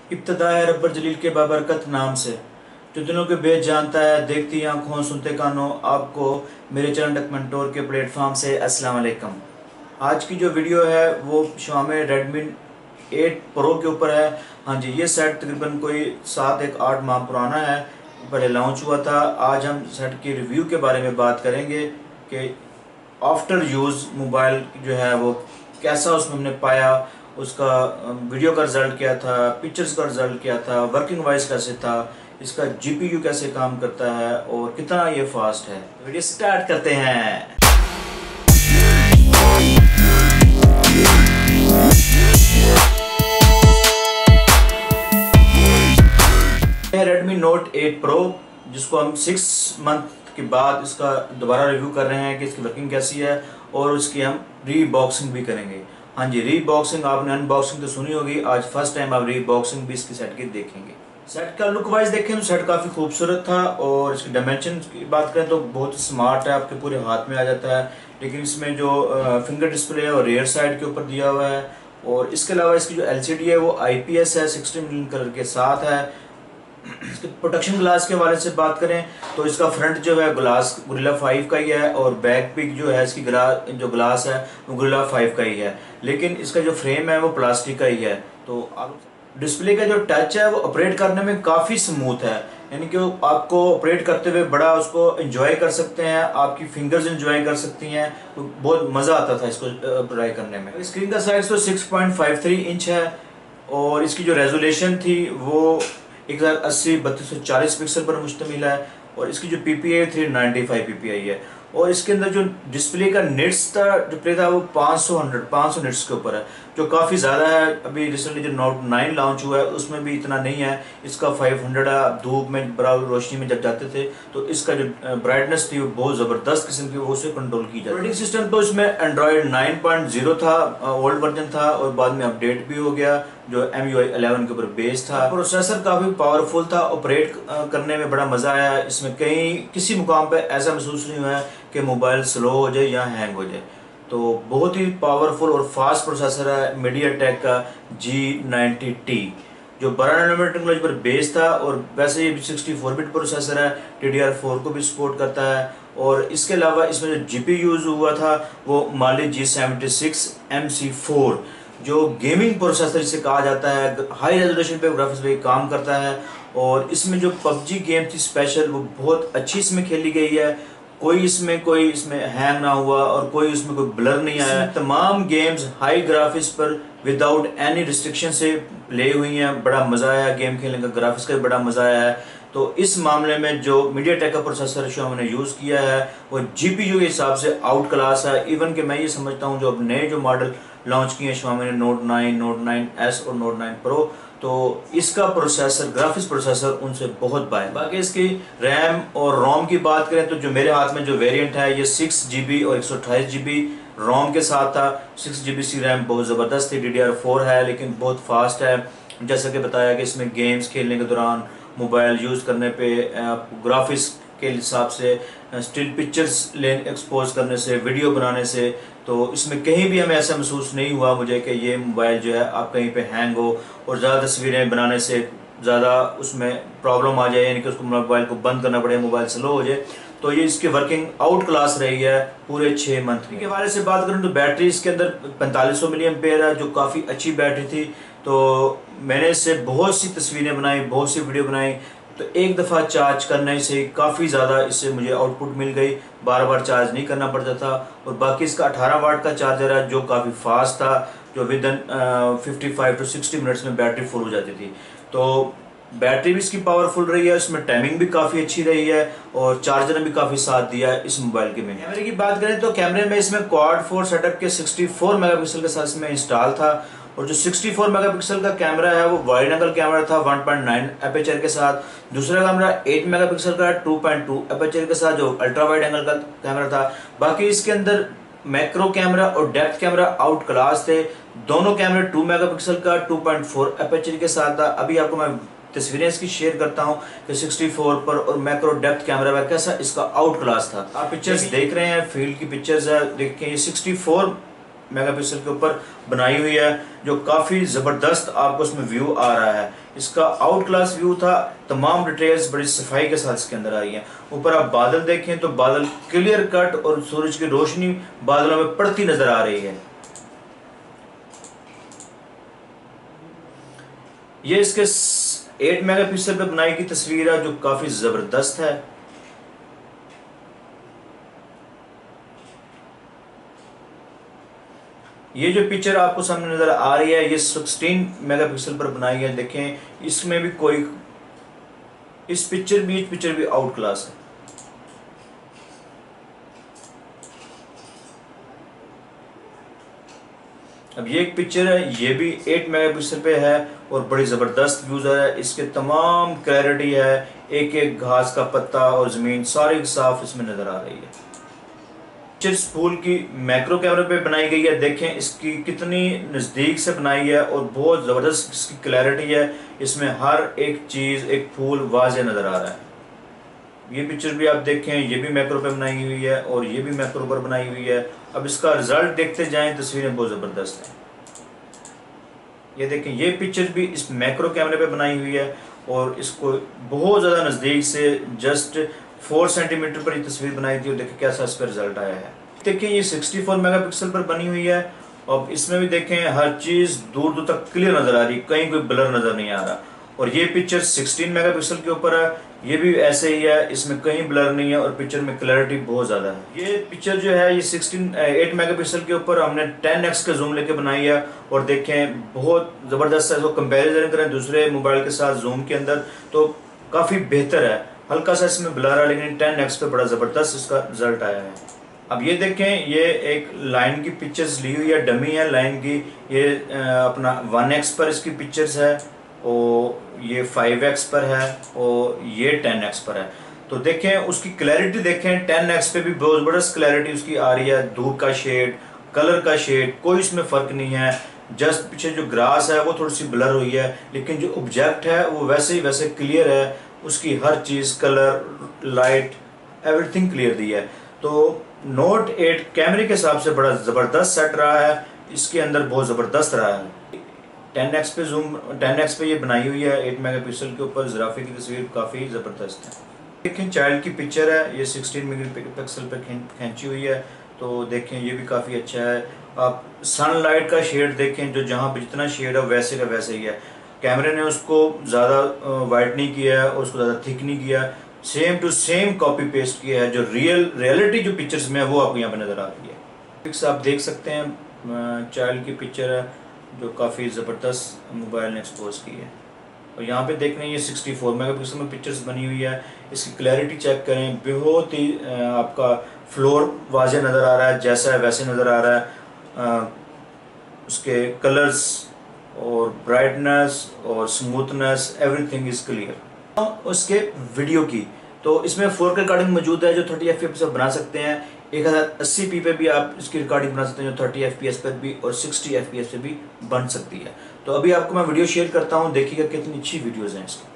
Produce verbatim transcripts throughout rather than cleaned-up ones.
इब्तिदा है रब्बुल जलील के बाबरकत नाम से, जो दिलों के भेद जानता है, देखती आँखों सुनते कानों। आपको मेरे चैनल टेक मेंटोर के प्लेटफॉर्म से अस्सलाम वालेकुम। आज की जो वीडियो है वो Xiaomi Redmi एट प्रो के ऊपर है। हाँ जी, ये सेट तकरीबन कोई सात एक आठ माह पुराना है, पहले लॉन्च हुआ था। आज हम सेट की रिव्यू के बारे में बात करेंगे कि आफ्टर यूज़ मोबाइल जो है वो कैसा उसमें हमने पाया, उसका वीडियो का रिज़ल्ट क्या था, पिक्चर्स का रिज़ल्ट क्या था, वर्किंग वाइज कैसे था, इसका जीपीयू कैसे काम करता है और कितना ये फास्ट है। वीडियो स्टार्ट करते हैं। रेडमी नोट एट प्रो, जिसको हम सिक्स मंथ के बाद इसका दोबारा रिव्यू कर रहे हैं कि इसकी वर्किंग कैसी है और उसकी हम रीबॉक्सिंग भी करेंगे। हाँ जी, रीबॉक्सिंग आपने अनबॉक्सिंग तो सुनी होगी, आज फर्स्ट टाइम आप रीबॉक्सिंग भी इसकी सेट की देखेंगे। सेट का लुक वाइज देखें तो सेट काफ़ी खूबसूरत था और इसकी डायमेंशन की बात करें तो बहुत स्मार्ट है, आपके पूरे हाथ में आ जाता है। लेकिन इसमें जो फिंगर डिस्प्ले है और रेयर साइड के ऊपर दिया हुआ है, और इसके अलावा इसकी जो एलसीडी है वो आईपीएस है, सिक्सटी मिलियन कलर के साथ है। इसके प्रोटेक्शन ग्लास के हवाले से बात करें तो इसका फ्रंट जो है ग्लास गोरिल्ला फाइव का ही है और बैक पिक जो है इसकी ग्लास जो ग्लास है वो गोरिल्ला फाइव का ही है, लेकिन इसका जो फ्रेम है वो प्लास्टिक का ही है। तो आप डिस्प्ले का जो टच है वो ऑपरेट करने में काफ़ी स्मूथ है, यानी कि आपको ऑपरेट करते हुए बड़ा उसको एंजॉय कर सकते हैं, आपकी फिंगर्स एंजॉय कर सकती हैं। तो बहुत मज़ा आता था इसको ट्राई करने में। स्क्रीन का साइज तो six point five three inch है और इसकी जो रेजोल्यूशन थी वो एक हज़ार अस्सी बत्तीस सौ चालीस पिक्सल पर मुश्तमिल है और इसकी जो PPI three ninety five PPI है। और इसके अंदर जो डिस्प्ले का निट्स था डिस्प्ले था वो पाँच सौ हंड्रेड पाँच सौ निट्स के ऊपर है, जो काफ़ी ज़्यादा है। अभी रिसेंटली जो नोट नाइन लॉन्च हुआ है उसमें भी इतना नहीं है, इसका फाइव हंड्रेड है। धूप में बराबर रोशनी में जब जाते थे तो इसका जो ब्राइटनेस थी वो बहुत ज़बरदस्त किस्म की, वो उसे कंट्रोल की जाती है। ऑपरेटिंग सिस्टम तो इसमें एंड्रॉयड नाइन पॉइंट ज़ीरो था, ओल्ड वर्जन था और बाद में अपडेट भी हो गया जो एम यू आई इलेवन के ऊपर बेस था। प्रोसेसर काफ़ी पावरफुल था, ऑपरेट करने में बड़ा मज़ा आया। इसमें कहीं किसी मुकाम पे ऐसा महसूस नहीं हुआ है कि मोबाइल स्लो हो जाए या हैंग हो जाए। तो बहुत ही पावरफुल और फास्ट प्रोसेसर है मीडियाटेक का जी नाइन्टी टी, जो बारह नैनोमीटर टेक्नोलॉजी पर बेस था और वैसे ये सिक्सटी फोर बिट प्रोसेसर है, डी डी आर फोर को भी सपोर्ट करता है। और इसके अलावा इसमें जो जी पी यूज़ हुआ था वो Mali G seventy six M C four, जो गेमिंग प्रोसेसर जिसे कहा जाता है, हाई रेजोल्यूशन पे ग्राफिक्स पे काम करता है। और इसमें जो पबजी गेम थी स्पेशल वो बहुत अच्छी इसमें खेली गई है, कोई इसमें कोई इसमें हैंग ना हुआ और कोई इसमें कोई ब्लर नहीं आया। तमाम गेम्स हाई ग्राफिक्स पर विदाउट एनी रिस्ट्रिक्शन से प्ले हुई हैं, बड़ा मज़ा आया गेम खेलने का, ग्राफिक्स का भी बड़ा मज़ा आया है। तो इस मामले में जो मीडियाटेक का प्रोसेसर Xiaomi ने यूज़ किया है वो जीपीयू के हिसाब से आउट क्लास है। इवन कि मैं ये समझता हूँ जो अब नए जो मॉडल लॉन्च किए हैं Xiaomi ने, note nine, note nine S और नोट नाइन प्रो, तो इसका प्रोसेसर ग्राफिक्स प्रोसेसर उनसे बहुत बाहर। बाकी इसकी रैम और रोम की बात करें तो जो मेरे हाथ में जो वेरिएंट है ये सिक्स जी बी और एक सौ अट्ठाईस जी बी रोम के साथ था। Six G B C RAM बहुत ज़बरदस्त थी, डी डी आर फोर है लेकिन बहुत फास्ट है। जैसा कि बताया कि इसमें गेम्स खेलने के दौरान मोबाइल यूज़ करने पे ग्राफिक्स के हिसाब से स्टिल पिक्चर्स ले एक्सपोज करने से, वीडियो बनाने से, तो इसमें कहीं भी हमें ऐसा महसूस नहीं हुआ मुझे कि ये मोबाइल जो है आप कहीं पे हैंग हो और ज़्यादा तस्वीरें बनाने से ज़्यादा उसमें प्रॉब्लम आ जाए, यानी कि उसको मोबाइल को बंद करना पड़े, मोबाइल स्लो हो जाए। तो ये इसकी वर्किंग आउट क्लास रही है पूरे छः मंथ के हवाले से बात करूँ तो बैटरी इसके अंदर पैंतालीस सौ मिली एम्पेयर है, जो काफ़ी अच्छी बैटरी थी। तो मैंने इससे बहुत सी तस्वीरें बनाई, बहुत सी वीडियो बनाई, तो एक दफ़ा चार्ज करने से काफ़ी ज़्यादा इससे मुझे आउटपुट मिल गई, बार बार चार्ज नहीं करना पड़ता था। और बाकी इसका अठारह वाट का चार्जर है जो काफ़ी फास्ट था, जो within fifty five to sixty minutes में बैटरी फुल हो जाती थी। तो बैटरी भी इसकी पावरफुल रही है, इसमें टाइमिंग भी काफ़ी अच्छी रही है और चार्जर ने भी काफ़ी साथ दिया है इस मोबाइल के में। कैमरे की बात करें तो कैमरे में इसमें क्वाड फोर सेटअप के सिक्सटी फोर मेगापिक्सल के साथ इसमें इंस्टॉल था और जो सिक्सटी फोर मेगापिक्सल का कैमरा है वो वाइड एंगल कैमरा था वन पॉइंट नाइन एपर्चर के साथ। दूसरा कैमरा एट मेगापिक्सल का टू पॉइंट टू एपर्चर के साथ, जो अल्ट्रा वाइड एंगल का कैमरा था। बाकी इसके अंदर मैक्रो कैमरा और डेप्थ कैमरा आउट क्लास थे। दोनों कैमरे टू मेगापिक्सल का टू पॉइंट फोर एपर्चर के साथ था। अभी आपको मैं तस्वीरें इसकी शेयर करता हूँ कि सिक्सटी फोर पर और मैक्रो डेप्थ कैमरा में कैसा इसका आउट क्लास था। आप पिक्चर्स देख रहे हैं, फील्ड की पिक्चर्स है, देखिए ये सिक्सटी फोर मेगापिक्सल के ऊपर बनाई हुई है, जो काफ़ी ज़बरदस्त आपको इसमें व्यू आ रहा है। इसका आउट क्लास व्यू था, तमाम डिटेल्स बड़ी सफाई के साथ इसके अंदर आई हैं। ऊपर आप बादल देखें तो बादल क्लियर कट और सूरज की रोशनी बादलों में पड़ती नज़र आ रही है। ये इसके आठ मेगापिक्सल पे बनाई की तस्वीर है, जो काफ़ी ज़बरदस्त है। ये जो पिक्चर आपको सामने नज़र आ रही है, ये सोलह मेगापिक्सल पर बनाई है। देखें इसमें भी कोई, इस पिक्चर भी इस पिक्चर भी आउट क्लास है। अब ये एक पिक्चर है, ये भी आठ मेगापिक्सल पे है और बड़ी ज़बरदस्त व्यूज़ है। इसके तमाम क्लैरिटी है, एक एक घास का पत्ता और ज़मीन सारी साफ इसमें नज़र आ रही है। पिक्चर फूल की मैक्रो कैमरे पे बनाई गई है। देखें इसकी कितनी नज़दीक से बनाई है और बहुत ज़बरदस्त इसकी क्लैरिटी है। इसमें हर एक चीज़, एक फूल वाज़े नज़र आ रहा है। ये पिक्चर भी आप देखें, ये भी मैक्रो पे बनाई हुई है और ये भी मैक्रो पर बनाई हुई है। अब इसका रिजल्ट देखते जाएं, तस्वीरें बहुत ज़बरदस्त हैं। ये देखें, ये पिक्चर भी इस मैक्रो कैमरे पे बनाई हुई है और इसको बहुत ज़्यादा नज़दीक से जस्ट फोर सेंटीमीटर पर ये तस्वीर बनाई थी और देखिए कैसा इसका रिजल्ट आया है। देखिए ये चौंसठ मेगापिक्सल पर बनी हुई है और इसमें भी देखें हर चीज़ दूर दूर तक क्लियर नज़र आ रही है, कहीं कोई ब्लर नज़र नहीं आ रहा। और ये पिक्चर सोलह मेगापिक्सल के ऊपर है, ये भी ऐसे ही है, इसमें कहीं ब्लर नहीं है और पिक्चर में क्लैरिटी बहुत ज़्यादा है। ये पिक्चर जो है ये सोलह आठ मेगापिक्सल के ऊपर हमने टेन एक्स का जूम लेके बनाई है और देखें बहुत ज़बरदस्त है। इसको कंपेरिजन करें दूसरे मोबाइल के साथ जूम के अंदर तो काफ़ी बेहतर है। हल्का सा इसमें ब्लर है लेकिन टेन एक्स पे बड़ा ज़बरदस्त इसका रिजल्ट आया है। अब ये देखें, ये एक लाइन की पिक्चर्स ली हुई है, डमी है लाइन की। ये अपना वन एक्स पर इसकी पिक्चर्स है और ये फाइव एक्स पर है और ये टेन एक्स पर है। तो देखें उसकी क्लैरिटी देखें, टेन एक्स पे भी बहुत ज़बरदस्त क्लैरिटी उसकी आ रही है। धूप का शेड, कलर का शेड, कोई इसमें फ़र्क नहीं है। जस्ट पीछे जो ग्रास है वो थोड़ी सी ब्लर हुई है लेकिन जो ऑब्जेक्ट है वो वैसे ही वैसे क्लियर है। उसकी हर चीज़, कलर, लाइट, एवरीथिंग क्लियर दी है। तो नोट एट कैमरे के हिसाब से बड़ा ज़बरदस्त सेट रहा है, इसके अंदर बहुत ज़बरदस्त रहा है। टेन एक्स पे जूम, टेन एक्स पे ये बनाई हुई है, आठ मेगापिक्सल के ऊपर ज़राफ़े की तस्वीर काफ़ी ज़बरदस्त है। देखें चाइल्ड की पिक्चर है, ये सोलह मेगापिक्सल पे खींची हुई है। तो देखें ये भी काफ़ी अच्छा है। आप सनलाइट का शेड देखें, जो जहाँ पर जितना शेड है वैसे का वैसे ही है। कैमरे ने उसको ज़्यादा वाइट नहीं किया है और उसको ज़्यादा थिक नहीं किया, same to same copy paste किया है। जो रियल रियलिटी जो पिक्चर्स में है वो आपको यहाँ पे नज़र आ रही है। पिक्स आप देख सकते हैं, चाइल्ड की पिक्चर है जो काफ़ी ज़बरदस्त मोबाइल ने एक्सपोज की है। और यहाँ पे देख रहे हैं ये चौंसठ मेगापिक्सल में पिक्चर्स बनी हुई है। इसकी क्लैरिटी चेक करें, बहुत ही आपका फ्लोर वाज़े नज़र आ रहा है, जैसा है वैसे नज़र आ रहा है। उसके कलर्स और ब्राइटनेस और स्मूथनेस, एवरीथिंग इज़ क्लियर। उसके वीडियो की तो इसमें फोर के रिकॉर्डिंग मौजूद है जो थर्टी एफ पी एस पर बना सकते हैं। एक हज़ार अस्सी पी पे भी आप इसकी रिकॉर्डिंग बना सकते हैं जो थर्टी एफ पी एस पर भी और सिक्सटी एफ पी एस पे भी बन सकती है। तो अभी आपको मैं वीडियो शेयर करता हूँ, देखिएगा कितनी अच्छी वीडियोज़ हैं इसकी।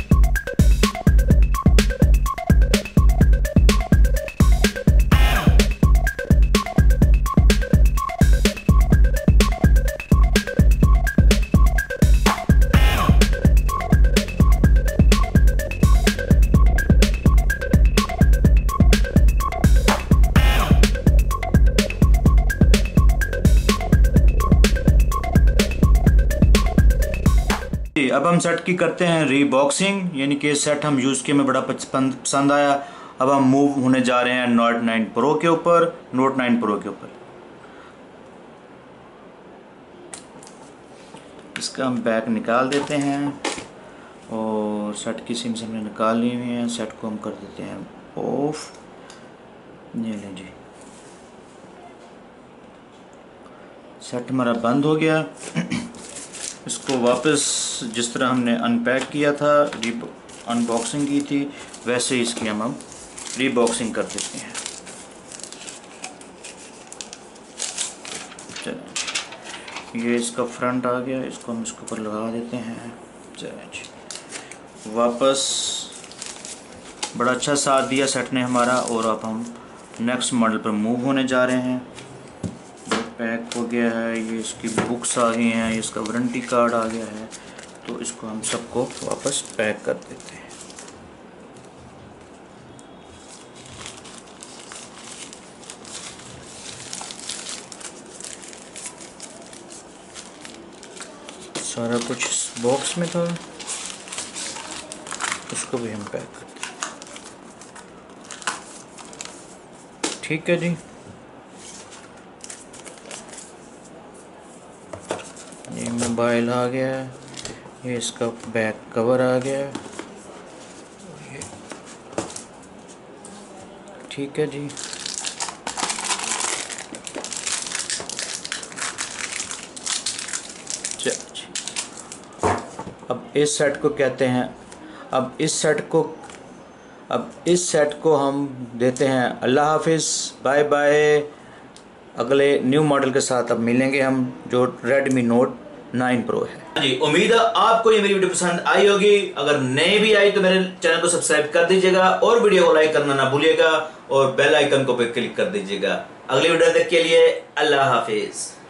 अब हम सेट की करते हैं रीबॉक्सिंग, यानी कि सेट हम यूज़ किए, में बड़ा पसंद आया। अब हम मूव होने जा रहे हैं नोट नाइन प्रो के ऊपर, नोट नाइन प्रो के ऊपर। इसका हम बैक निकाल देते हैं और सेट की सिम से हमने निकाल ली हुई है। सेट को हम कर देते हैं ऑफ। ये लें जी, सेट हमारा बंद हो गया। इसको वापस जिस तरह हमने अनपैक किया था, री अनबॉक्सिंग की थी, वैसे ही इसकी हम हम रीबॉक्सिंग कर देते हैं। चलिए, ये इसका फ्रंट आ गया, इसको हम इसके ऊपर लगा देते हैं। चलिए, वापस बड़ा अच्छा साथ दिया सेट ने हमारा। और अब हम नेक्स्ट मॉडल पर मूव होने जा रहे हैं। पैक हो गया है, ये इसकी बुक्स आ गई हैं, ये इसका वारंटी कार्ड आ गया है। तो इसको हम सबको वापस पैक कर देते हैं। सारा कुछ इस बॉक्स में था, इसको भी हम पैक करते हैं। ठीक है जी। ये मोबाइल आ गया है, ये इसका बैक कवर आ गया है। ठीक है जी। अब इस सेट को कहते हैं, अब इस सेट को अब इस सेट को हम देते हैं अल्लाह हाफिज़, बाय बाय। अगले न्यू मॉडल के साथ अब मिलेंगे हम, जो रेडमी नोट नाइन प्रो है। जी, उम्मीद है आपको ये मेरी वीडियो पसंद आई होगी। अगर नहीं भी आई तो मेरे चैनल को सब्सक्राइब कर दीजिएगा और वीडियो को लाइक करना ना भूलिएगा और बेल आइकन को पे क्लिक कर दीजिएगा। अगली वीडियो तक के लिए अल्लाह हाफिज़।